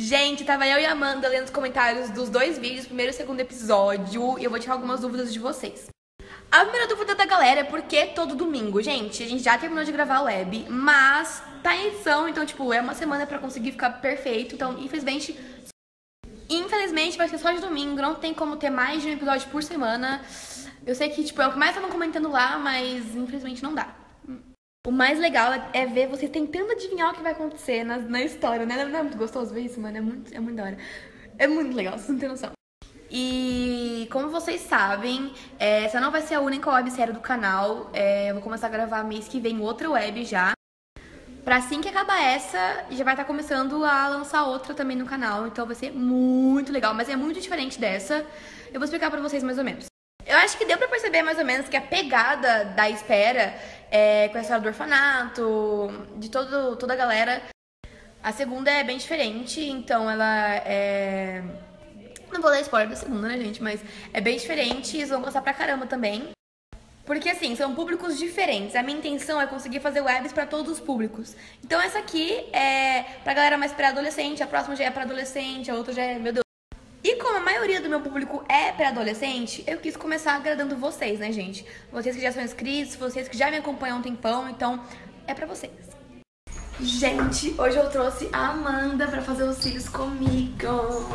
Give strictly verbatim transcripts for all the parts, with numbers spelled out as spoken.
Gente, tava eu e a Amanda lendo os comentários dos dois vídeos, primeiro e segundo episódio, e eu vou tirar algumas dúvidas de vocês. A primeira dúvida da galera é por que todo domingo? Gente, a gente já terminou de gravar o web, mas tá em edição, então, tipo, é uma semana pra conseguir ficar perfeito. Então, infelizmente, infelizmente vai ser só de domingo, não tem como ter mais de um episódio por semana. Eu sei que, tipo, é o que mais estavam comentando lá, mas infelizmente não dá. O mais legal é ver vocês tentando adivinhar o que vai acontecer na, na história, né? Não é muito gostoso ver isso, mano? É muito, é muito da hora. É muito legal, vocês não têm noção. E como vocês sabem, é, essa não vai ser a única websérie do canal. É, eu vou começar a gravar mês que vem outra web já. Pra assim que acabar essa, já vai estar começando a lançar outra também no canal. Então vai ser muito legal, mas é muito diferente dessa. Eu vou explicar pra vocês mais ou menos. Eu acho que deu pra perceber mais ou menos que a pegada da Espera é com a história do orfanato, de todo, toda a galera. A segunda é bem diferente, então ela é... Não vou dar spoiler da segunda, né, gente? Mas é bem diferente e eles vão gostar pra caramba também. Porque, assim, são públicos diferentes. A minha intenção é conseguir fazer webs pra todos os públicos. Então essa aqui é pra galera mais pré-adolescente, a próxima já é pra adolescente, a outra já é... Meu Deus. E como a maioria do meu público é pré-adolescente, eu quis começar agradando vocês, né, gente? Vocês que já são inscritos, vocês que já me acompanham há um tempão, então é pra vocês. Gente, hoje eu trouxe a Amanda pra fazer os cílios comigo.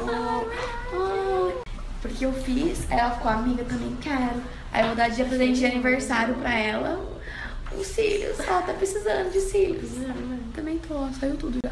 Porque eu fiz, ela ficou amiga, também quero. Aí eu vou dar de presente de aniversário pra ela os cílios. Ela tá precisando de cílios. Também tô, saiu tudo já.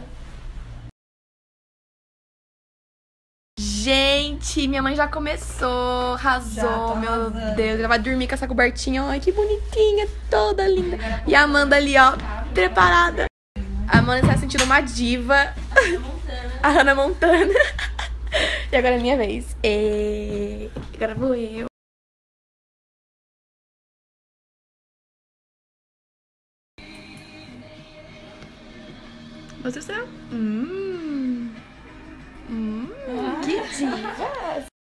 Gente, minha mãe já começou, arrasou, meu arrasando. Deus. Ela vai dormir com essa cobertinha, ai que bonitinha, toda linda. E a Amanda ali, ó, preparada. A Amanda está sentindo uma diva. A Hannah Montana. E agora é minha vez. E... Agora vou eu. Meu Deus do céu. Hum. Hum, ah. Que diva.